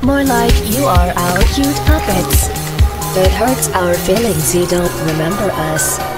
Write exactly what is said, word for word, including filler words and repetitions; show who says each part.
Speaker 1: More like you are our cute puppets. It hurts our feelings you don't remember us.